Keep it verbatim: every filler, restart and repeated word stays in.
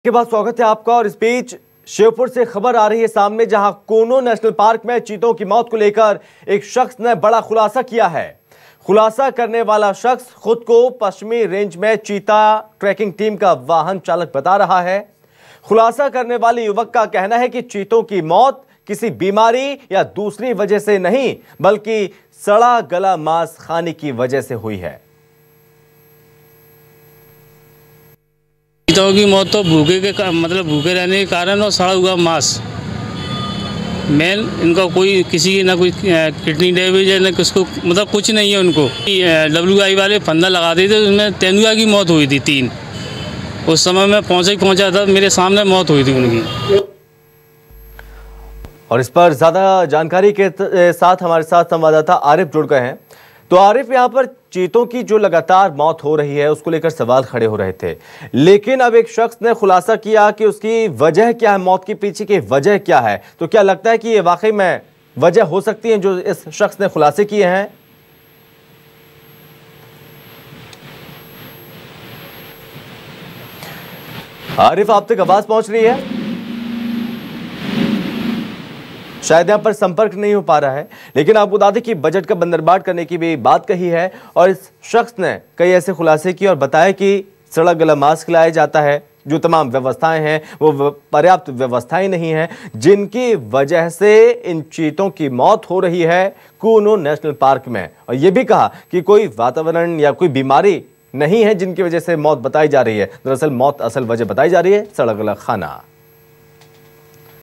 के बाद स्वागत है आपका। और इस बीच श्योपुर से खबर आ रही है सामने, जहां कूनो नेशनल पार्क में चीतों की मौत को लेकर एक शख्स ने बड़ा खुलासा किया है। खुलासा करने वाला शख्स खुद को पश्चिमी रेंज में चीता ट्रैकिंग टीम का वाहन चालक बता रहा है। खुलासा करने वाले युवक का कहना है कि चीतों की मौत किसी बीमारी या दूसरी वजह से नहीं, बल्कि सड़ा गला मांस खाने की वजह से हुई है। चीतों की मौत तो भूखे के मतलब भूखे रहने के कारण और सड़ा हुआ मांस मेन, इनका कोई किसी की ना कोई किडनी डैमेज है ना किसको, मतलब कुछ नहीं है उनको। डब्ल्यू आई वाले फंदा लगा दिए थे, उसमें तेंदुआ की मौत हुई थी तीन। उस समय मैं पहुंचा ही पहुंचा था, मेरे सामने मौत हुई थी उनकी। और इस पर ज्यादा जानकारी के साथ हमारे साथ संवाददाता आरिफ जुड़ गए हैं। तो आरिफ, यहाँ पर चीतों की जो लगातार मौत हो रही है उसको लेकर सवाल खड़े हो रहे थे, लेकिन अब एक शख्स ने खुलासा किया कि उसकी वजह क्या है, मौत के पीछे की वजह क्या है। तो क्या लगता है कि ये वाकई में वजह हो सकती है जो इस शख्स ने खुलासे किए हैं? आरिफ, आप तक आवाज पहुंच रही है? शायद यहाँ पर संपर्क नहीं हो पा रहा है, लेकिन आपको बता दें कि बजट का बंदरबाट करने की भी बात कही है। और इस शख्स ने कई ऐसे खुलासे किए और बताया कि सड़ा गला मांस खिलाया जाता है, जो तमाम व्यवस्थाएं हैं वो पर्याप्त व्यवस्थाएं नहीं हैं, जिनकी वजह से इन चीतों की मौत हो रही है कूनो नेशनल पार्क में। और ये भी कहा कि कोई वातावरण या कोई बीमारी नहीं है जिनकी वजह से मौत बताई जा रही है। दरअसल मौत असल वजह बताई जा रही है सड़ा गला खाना।